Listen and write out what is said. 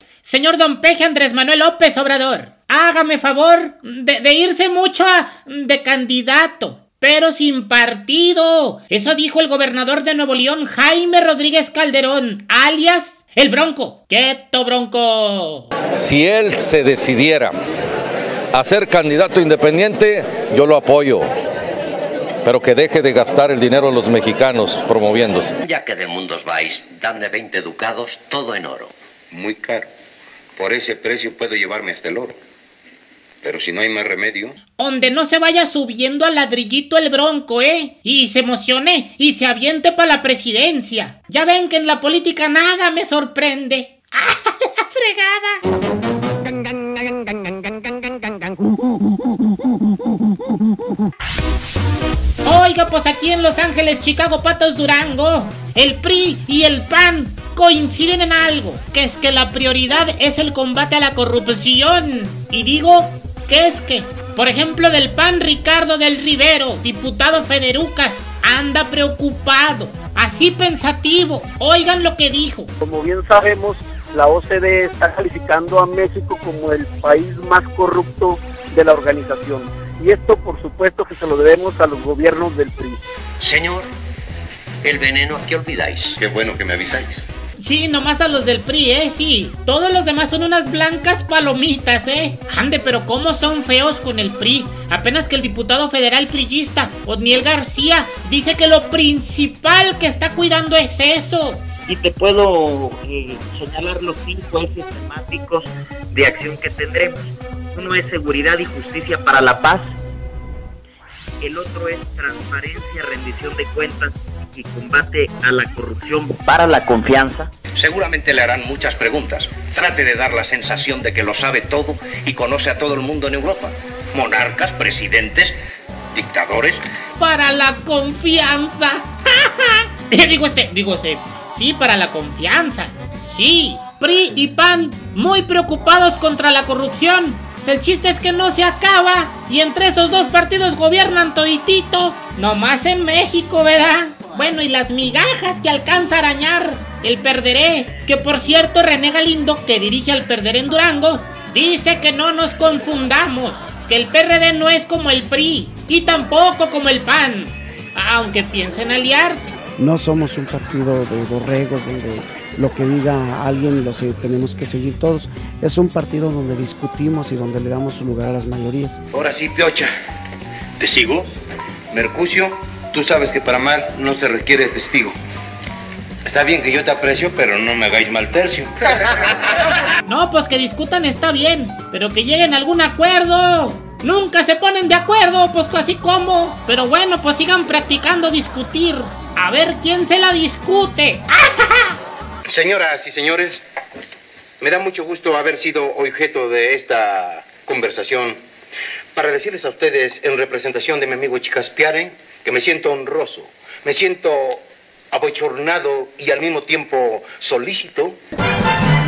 Señor Don Peje Andrés Manuel López Obrador, hágame favor de irse mucho de candidato, pero sin partido. Eso dijo el gobernador de Nuevo León, Jaime Rodríguez Calderón, alias el Bronco. ¡Quieto, Bronco! Si él se decidiera a ser candidato independiente, yo lo apoyo. Pero que deje de gastar el dinero de los mexicanos promoviéndose. Ya que de mundos vais, dadme 20 ducados, todo en oro. Muy caro. Por ese precio puedo llevarme hasta el oro. Pero si no hay más remedio... Donde no se vaya subiendo al ladrillito el Bronco, y se emocione y se aviente para la presidencia. Ya ven que en la política nada me sorprende. ¡Ah, la fregada! Oiga, pues aquí en Los Ángeles, Chicago, Patos, Durango, el PRI y el PAN coinciden en algo, que es que la prioridad es el combate a la corrupción. Y digo que es que, por ejemplo, del PAN, Ricardo del Rivero, diputado Federucas, anda preocupado, así pensativo. Oigan lo que dijo. Como bien sabemos, la OCDE está calificando a México como el país más corrupto de la organización. Y esto, por supuesto, que se lo debemos a los gobiernos del PRI. Señor, el veneno, ¿a qué olvidáis? Qué bueno que me avisáis. Sí, nomás a los del PRI, sí. Todos los demás son unas blancas palomitas, Ande, pero cómo son feos con el PRI. Apenas que el diputado federal priista, Otniel García, dice que lo principal que está cuidando es eso. Y te puedo señalar los 5 ejes temáticos de acción que tendremos. Uno es seguridad y justicia para la paz. El otro es transparencia, rendición de cuentas y combate a la corrupción para la confianza. Seguramente le harán muchas preguntas. Trate de dar la sensación de que lo sabe todo y conoce a todo el mundo en Europa. Monarcas, presidentes, dictadores. Para la confianza. Sí, para la confianza. Sí, PRI y PAN muy preocupados contra la corrupción. El chiste es que no se acaba y entre esos dos partidos gobiernan toditito, nomás en México, ¿verdad? Bueno, y las migajas que alcanza a arañar el Perderé, que por cierto René Galindo, que dirige al Perderé en Durango, dice que no nos confundamos, que el PRD no es como el PRI y tampoco como el PAN, aunque piensen aliarse. No somos un partido de borregos donde lo que diga alguien lo tenemos que seguir todos. Es un partido donde discutimos y donde le damos su lugar a las mayorías. Ahora sí, Piocha. ¿Te sigo? Mercucio, tú sabes que para mal no se requiere testigo. Está bien que yo te aprecio, pero no me hagáis mal tercio. No, pues que discutan está bien, pero que lleguen a algún acuerdo. Nunca se ponen de acuerdo, pues así como. Pero bueno, pues sigan practicando discutir. A ver quién se la discute. Señoras y señores, me da mucho gusto haber sido objeto de esta conversación para decirles a ustedes, en representación de mi amigo Chicaspiare, que me siento honroso, me siento abochornado y al mismo tiempo solícito